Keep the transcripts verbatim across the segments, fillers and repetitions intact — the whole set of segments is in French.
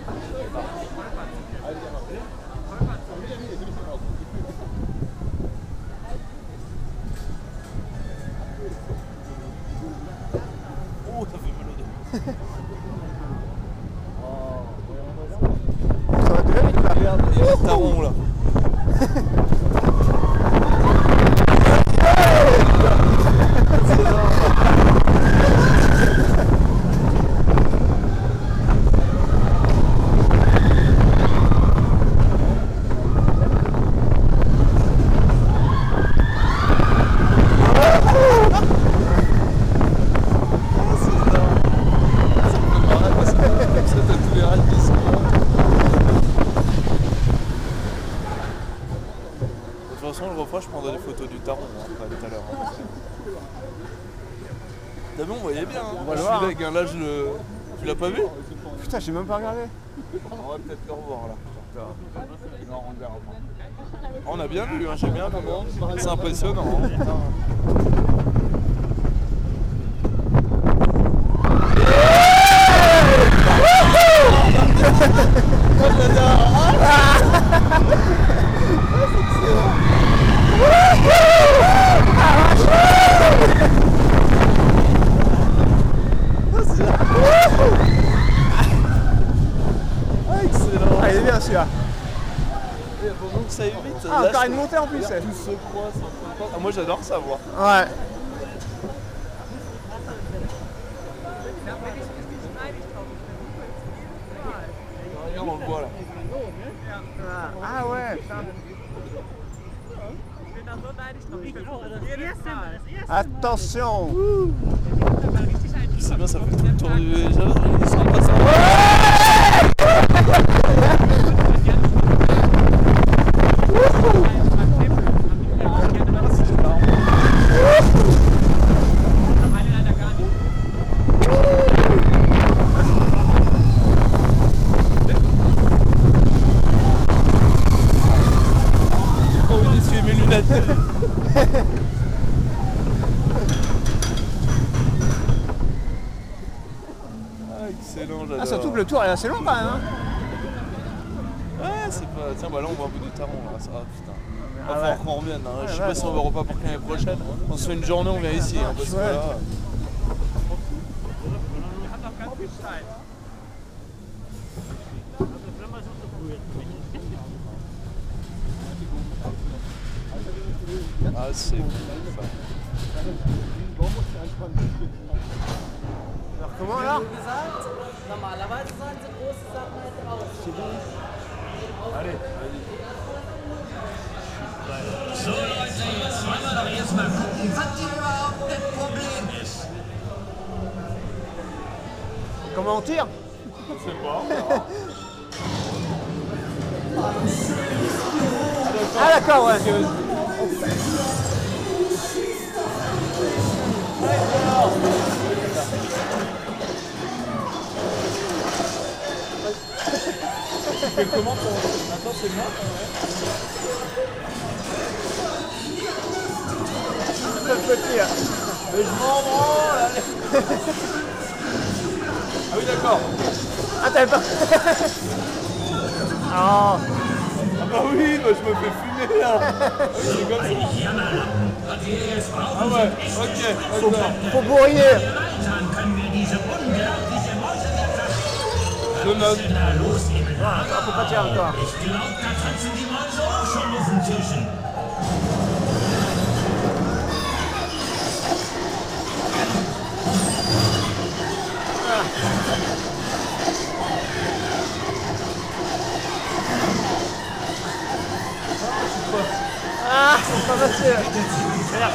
Oh, ça fait mal au dos. Ça va déjà vite là. Regarde, il y a le taron là. De toute façon, le refroid, je prendrai des photos du taron hein, après, tout à l'heure. Hein. T'as vu, on voyait bien. Hein. On va le Je voir. suis avec un là, je le... Tu l'as pas vu? Putain, j'ai même pas regardé. On va peut-être le revoir là. Non, on verra pas. On a bien vu, hein, j'ai bien vu. C'est impressionnant. Hein. Ah, il est bien celui-là. Il faut que ça aille vite. Ah, Là, encore je- une montée en plus. Tout se croise, ah, moi j'adore ça voir. Ouais. Regarde, on le voit là. Ah ouais, putain. Attention. C'est bien, ça fait tout le tour du... Ils sont pas ça. J'ai pas envie d'essuyer mes lunettes. Ah, excellent, j'adore. Ah, surtout que le tour est assez long quand même. Hein. Ouais, c'est pas... Tiens, bah là on voit un peu du taron là, ça va, putain. Ah Va ouais. falloir qu'on revienne, hein. Je sais ouais, pas si on va repartir l'année prochaine. On se fait une journée, on vient ici, hein, parce que Ouais. là... Ah, c'est bon, ça. Alors comment là? gesagt, normalerweise sollen sie große Sachen halt raus. Allez, So Leute, jetzt wollen wir doch erstmal gucken, was hier überhaupt das Problem ist. Comment on tire? je sais pas. Ah d'accord, ouais. Tu fais comment pour... Maintenant c'est moi Le petit là. Mais je m'en branle, allez. Ah oui d'accord. Ah t'avais pas. Oh. Ah bah oui, bah, je me fais fumer là. Ah oui, c'est comme ça. Jammerlappen, was wir jetzt brauchen, Ah ouais, sind ok, echte ok. Faut bourriner. Erweitern können wir diese unglaubliche Mäusewetter. Je note. Was ist denn da los im Ah, faut pas tirer encore. Ich glaub, da tanzen die Mäuse auch schon auf den Tischen. Ah, c'est pas facile. Merde.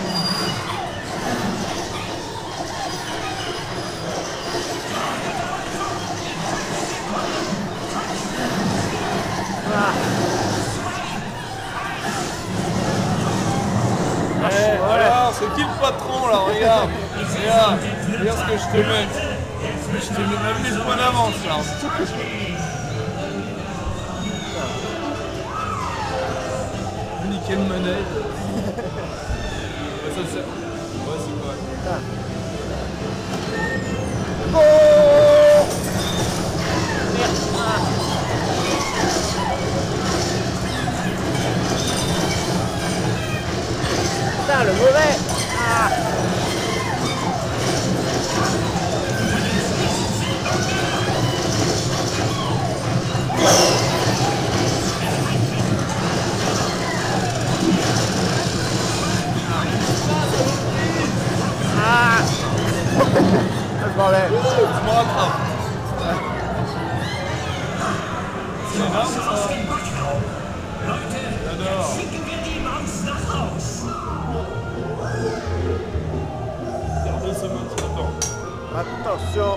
Eh, voilà, c'est qui le patron là, regarde. Regarde, regarde ce que je te mets. Je te mets même les points d'avance là. Nickel manette. Ouais, ça c'est... Ouais, c'est correct. Oh. Merde. Ah. C'est énorme ça. J'adore. Regardez ce match là-dedans. Attention.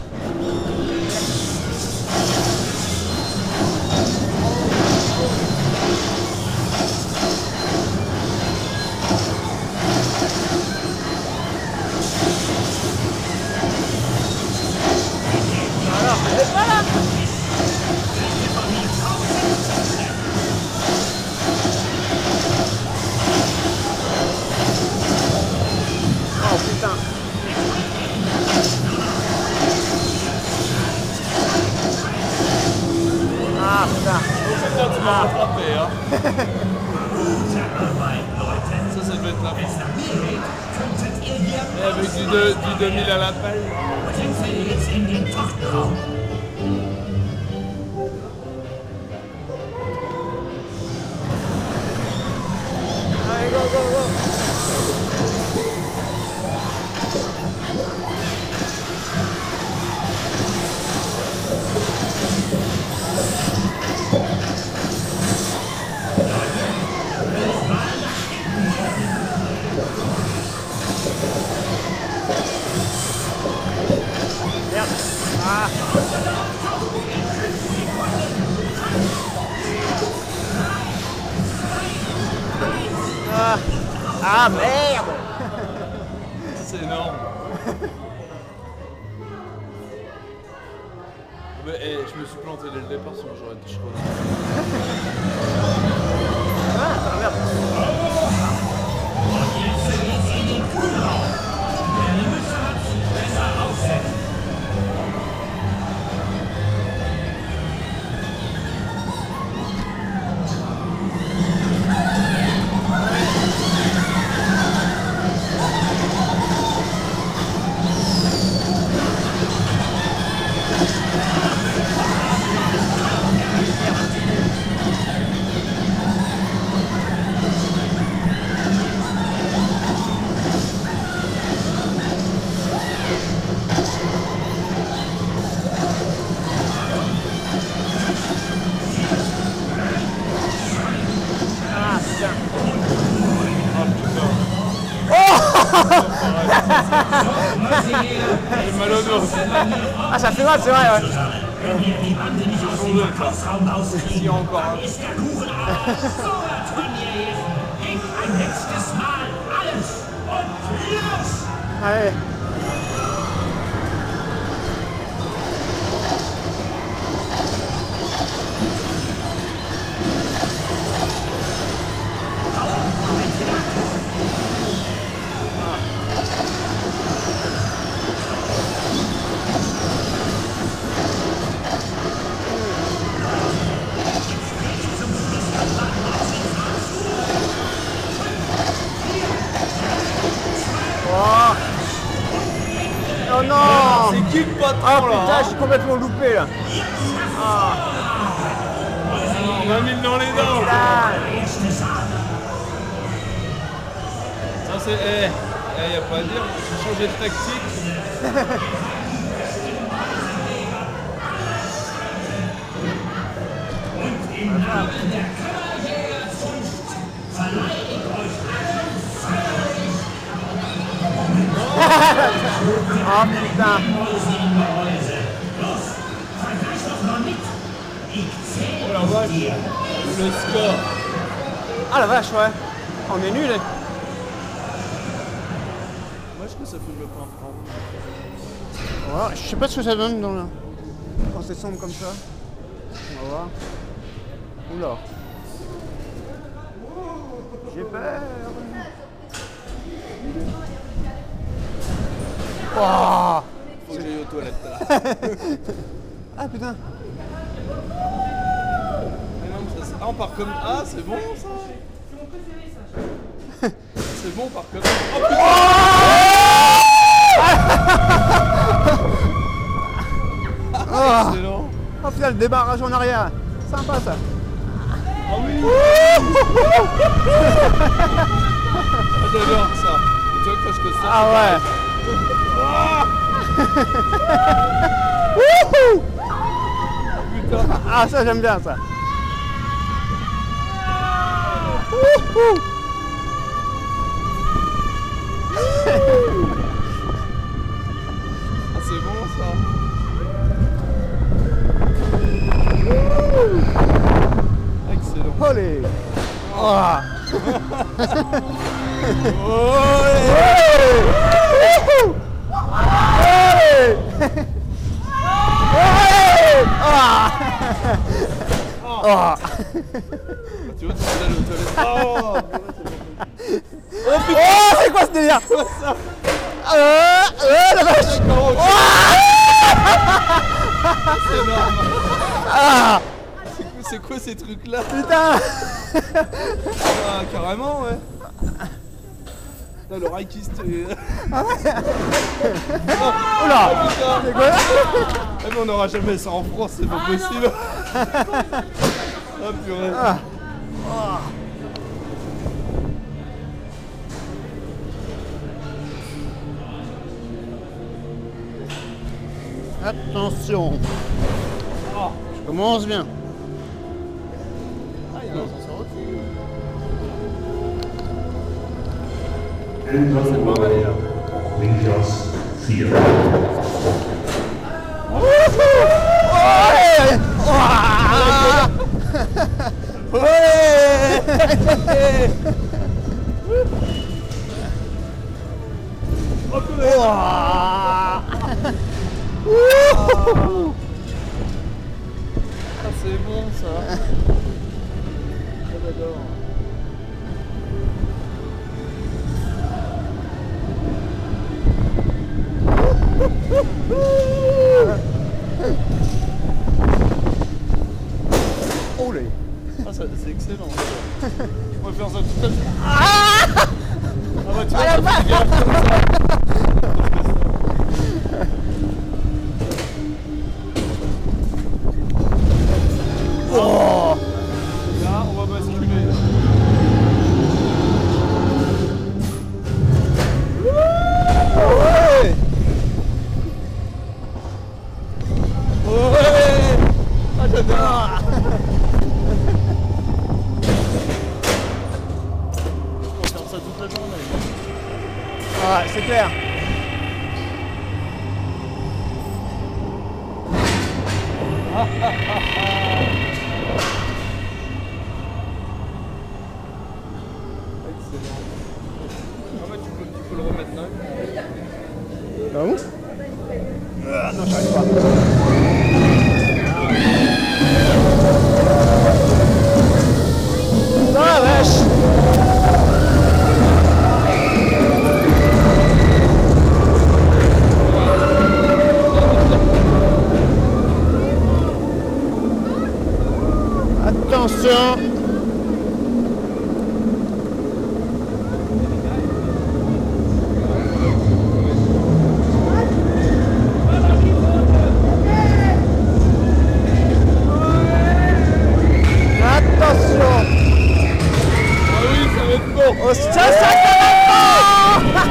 Alors, et voilà. Oh putain. Ah putain. Putain, tu m'as rattrapé, hein. Ça, ça doit être la fin. Et avec du, deux, du deux mille à la paille. Allez, go, go, go. Merde. Ah. Ah, ah merde. C'est énorme. Mais, eh, je me suis planté dès le départ, sinon j'aurais été chaud. Ah, merde. Ah putain. J'ai mal au dos. Ah ça fait mal, c'est vrai, ouais. Il y a encore un. Allez. Oh, oh non. C'est qui le patron Ah là, putain, hein? je suis complètement loupé là. Ah. On m'a mis dans les dents. Putain. Ça c'est. Eh, eh, y a pas à dire, j'ai changé de tactique. Oh putain. Oh la vache, le score. Ah la vache, ouais. On est nuls. Moi je trouve que ça fait le point franc. Ouais, je sais pas ce que ça donne dans le... quand c'est sombre comme ça. On va voir. Oula. J'ai peur. Oh. Faut que j'aille aux toilettes là. Ah putain. Ah, non, ça, c'est- ah, on part comme. Ah, c'est bon ça. C'est bon, on part comme. Oh putain. Oh, Excellent. oh putain, le débarrage en arrière. Sympa ça. Ah oui. Ah, j'adore ça. Tu vois que quand je fais ça. Ah ouais. Ah Wouhou. quoi. Ah, ça, j'aime bien ça. Wouhou. Ah, c'est bon ça. Excellent. Olé. Oh. Tu vois, tu es allé aux toilettes. Oh, Oh, c'est quoi ce délire? quoi ça? Euh, euh, la vache. D'accord, ok. C'est énorme. Ah, C'est quoi, c'est quoi ces trucs là? putain. Ah, carrément, ouais. Là, l'oreille qui se. Oula. C'est quoi? Eh, mais on n'aura jamais ça en France, c'est pas possible. Ah, purée. Ah. Attention. Je commence bien. Ah, il y a un ascenseur aussi. C'est pas mal, là. Windows vier. Ah, c'est bon ça. Ah, j'adore. Olé. Ah, ça, c'est excellent. Je pourrais faire ça toute la journée. Ah bah tu vois, ça fait bien comme ça. Oh. Là, on va basculer. Ouais. Ouais. Ah, j'adore. On va faire ça toute la journée. Ouais, c'est clair. Excellent. Ah bah tu peux, tu peux le remettre là. Ah bon? Ah non, j'arrive pas. Ah la vache. Attention. Attention. Ah oui, ça va être bon. Oh, ça, ça, ça va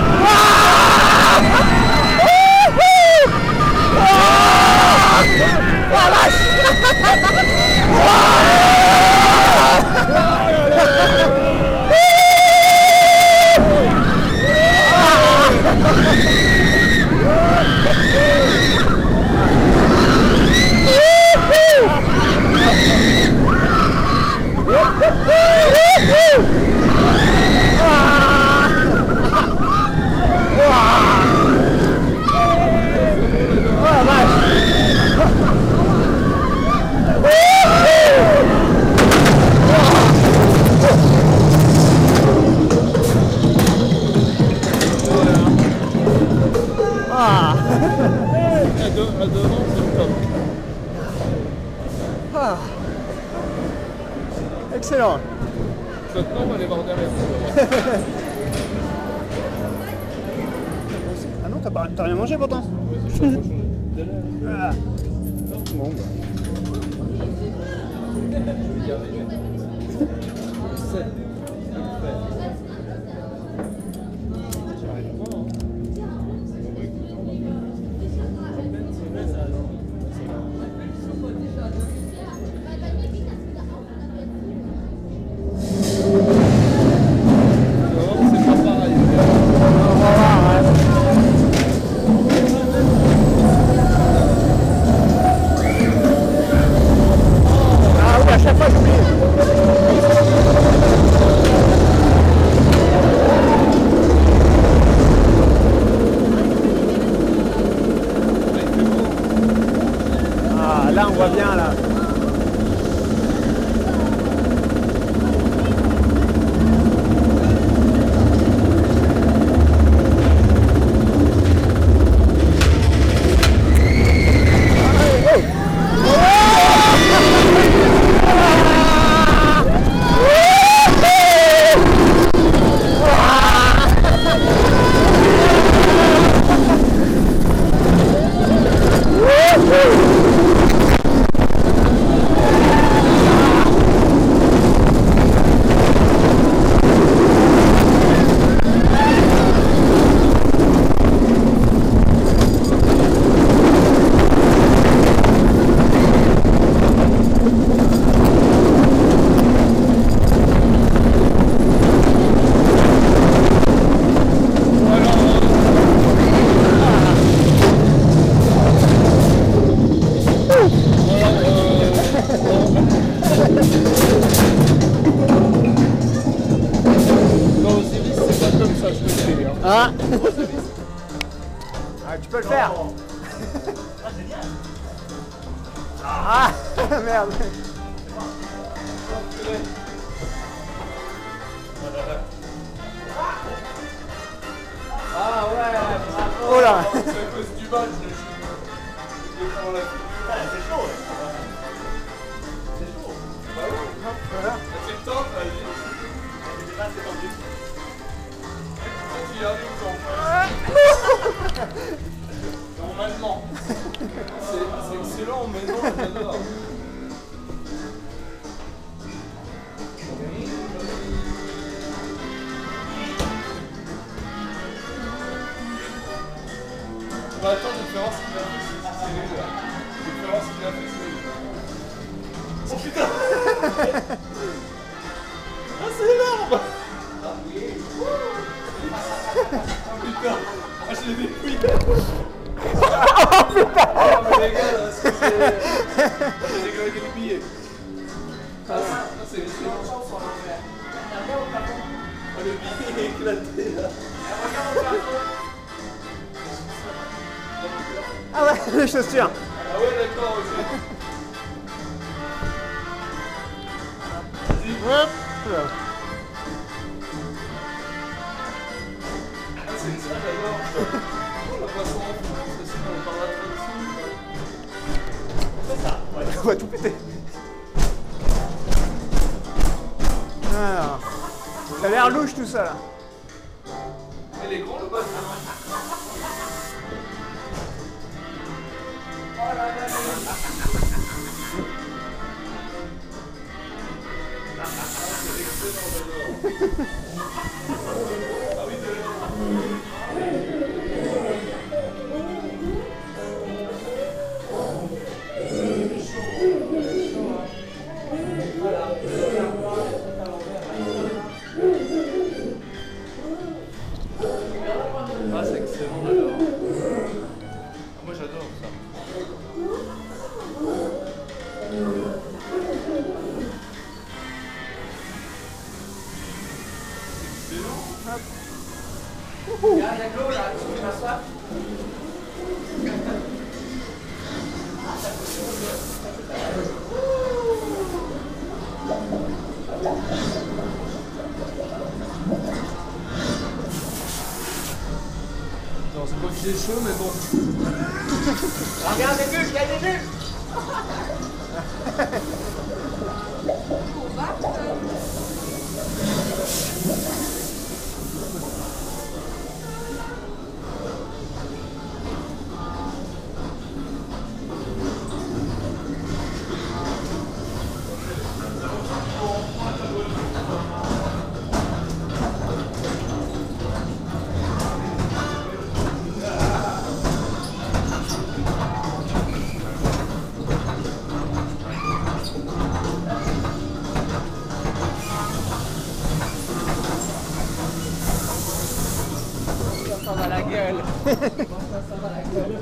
À deux, à deux ans, c'est le top. Ah. Excellent. Maintenant, on va aller voir derrière. Ah non, t'as pas- t'as rien mangé pourtant. Ah. Bon, bah. bien là. Ah. Ah, tu peux le faire. Ah, merde. Ah ouais, bravo. Oh là. C'est à cause du bas, je l'ai c'est chaud, ouais. C'est chaud. Bah ouais. Voilà. C'est le temps, vas-y. C'est pas assez tendu. Tu y arrives, normalement. C'est excellent, mais non, j'adore. Bah attends, je vais te faire voir ce qu'il a fait, c'est nul là. Je vais te faire voir ce qu'il a fait, c'est nul. Oh putain. Ah c'est énorme. Ah oui. Oh putain. Ah je l'ai dépouillé. Oh putain. Ah mais les gars là, c'est... J'ai déglingué le billet. Ah c'est excellent. Oh le billet est éclaté là. Ah ouais, les chaussures. Ah ouais, d'accord, ok. Hop. Ah, c'est ça, j'adore. Oh, la poisson en fond, parce que sinon on parlera trop dessus. C'est ça, ouais. On va tout péter. Alors, ça a l'air louche tout ça là. Elle est grande le bateau. Ah, c'est excellent, j'adore. Ah, moi j'adore ça. Il y a de l'eau là, tu veux m'asseoir? Non, c'est pas qu'il est chaud, mais bon. Regarde les bulles, il y a des bulles. Ça va la gueule. Ça va la gueule.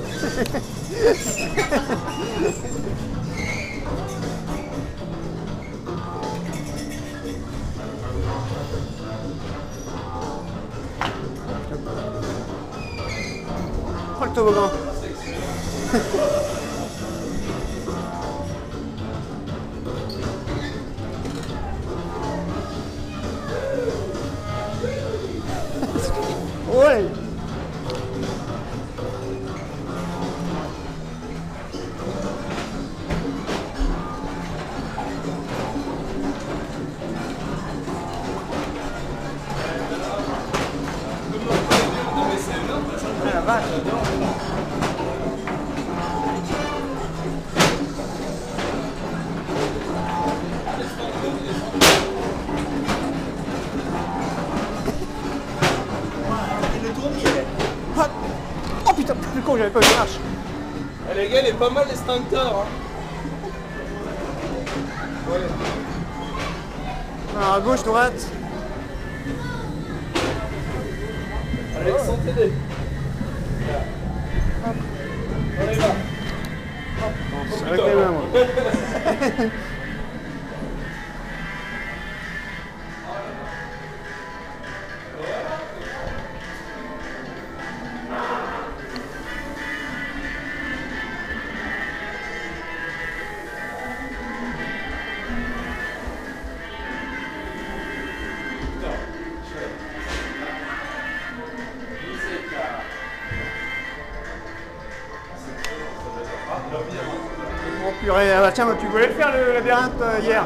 Prends le toboggan. j'avais pas vu la marche. Eh, les gars, il est pas mal l'extincteur. Hein. Ouais. Alors, à gauche, droite. Allez, sans t'aider. On y va. C'est avec les mains, moi. Oh purée, ah bah tiens, tu voulais faire le labyrinthe euh, hier.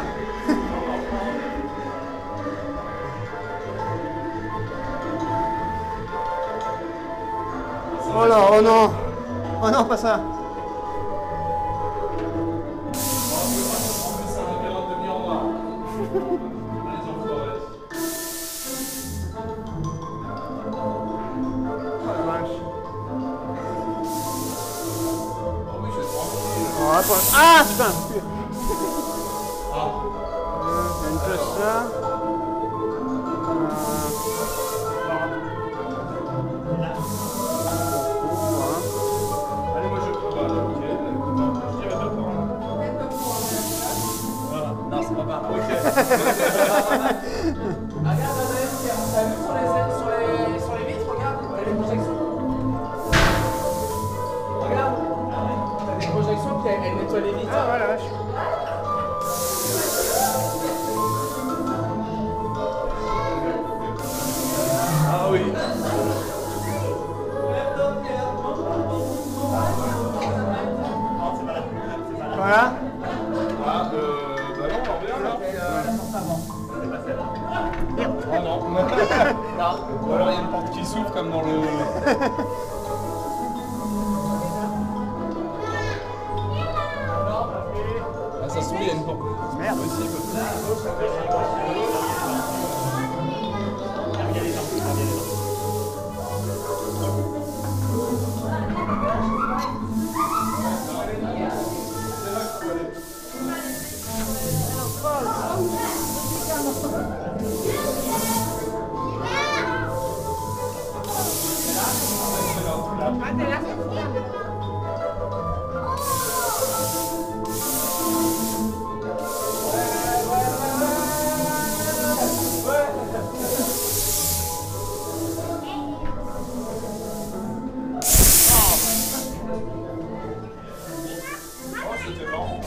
Oh là, oh non. Oh non, pas ça. C'est un labyrinthe de miroir. Allez, en forêt. Oh la vache. Oh oui, je vais te rencontrer. Oh, attends. Ah putain. Ah. Il y a une place là. Allez, moi je prends. Voilà, ok. Non, je dirais deux points. Voilà. Non, c'est pas par là. Ok. Regarde, Adrien, t'as vu sur les, sur, les, sur les vitres, regarde, t'as des projections. Regarde, t'as des projections qui elles nettoient les vitres. Ah ouais, la vache. Ah oui. Voilà. Ah, euh. Bah non, on revient là. Oh non. Ou alors il y a une porte qui s'ouvre comme dans le. Ah, ça s'ouvre, il y a une porte. Merde. Possible. Oh, c'était marrant.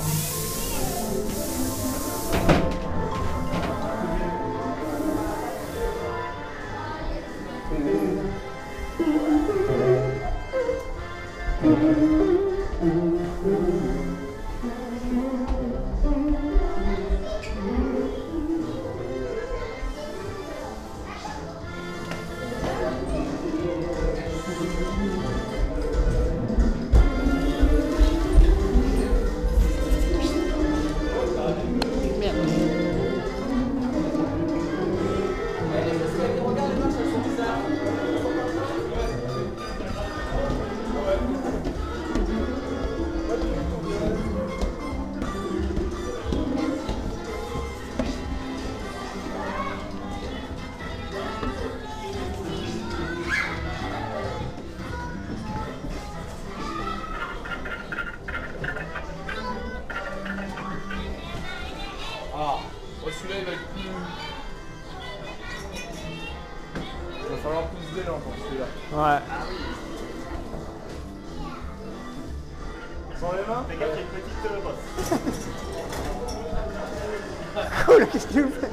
Ah, oh, celui-là il va être plus. Il va falloir plus d'élan pour celui-là. Ouais. Sans les mains? Les gars, il y a une petite euh, bosse. Cool, qu'est-ce que tu fais?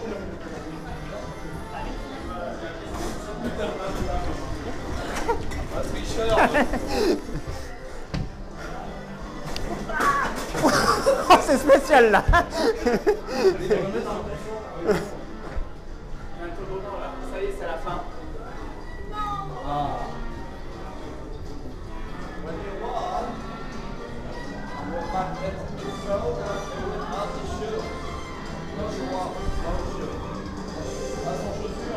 Ah, tricheur! Oh, c'est spécial là. Ça y est, c'est la fin. Ah.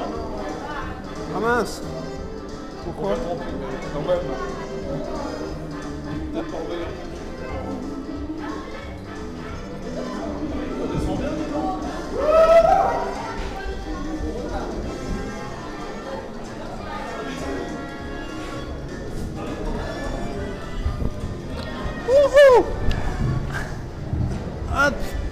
Ah mince. Pourquoi? Quand même. T'as pas envoyé. On descend bien, non? Wouhou! Hop!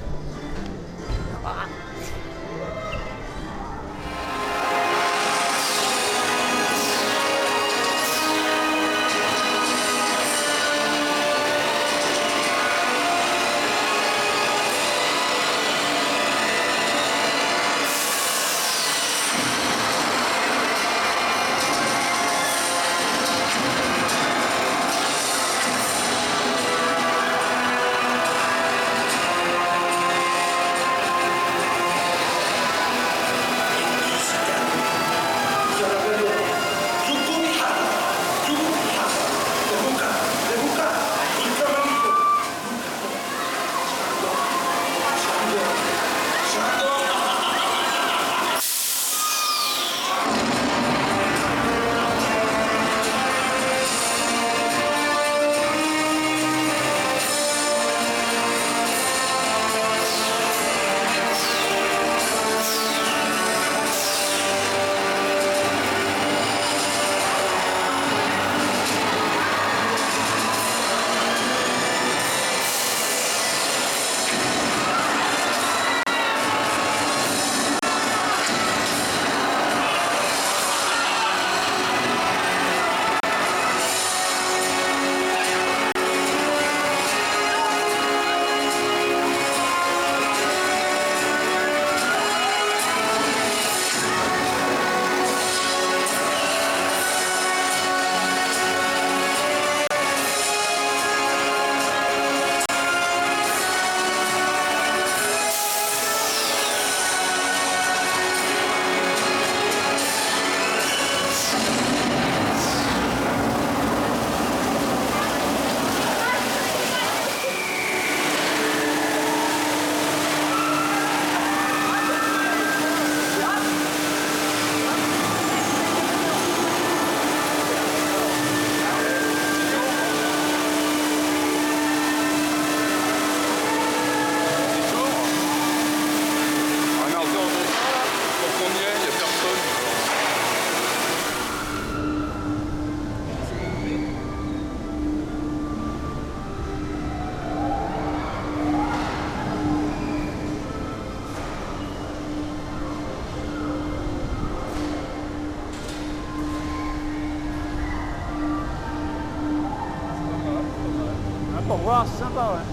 Pour voir, c'est sympa, ouais.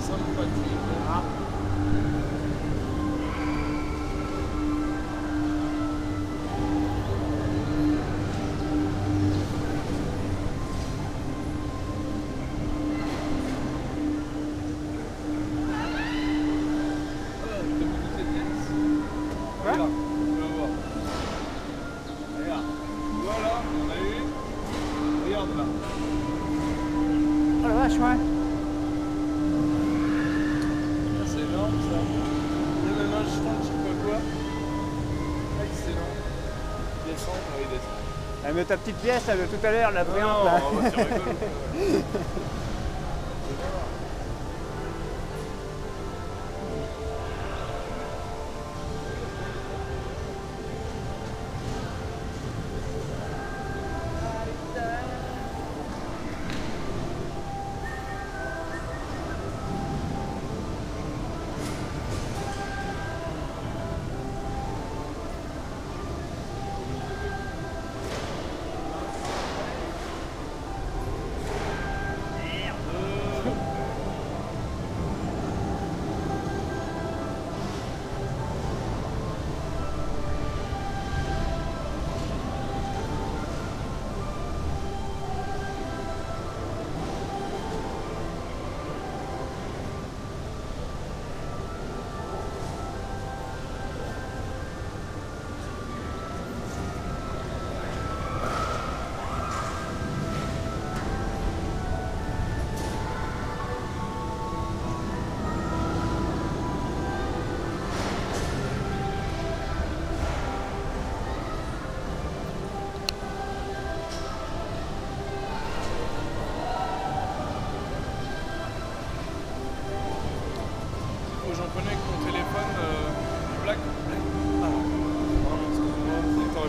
Ah. Regarde, tu vas voir. Regarde. Voilà, on a eu. Regarde là. Oh la vache, ouais. C'est énorme ça. Il y a même un jeton, je sais pas quoi. Excellent. Descend, oui, descend. Ah, mais ta petite pièce là, de tout à l'heure, la brillante Non, là. on va faire rigolo.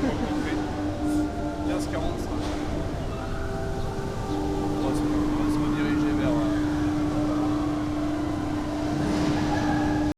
Hein.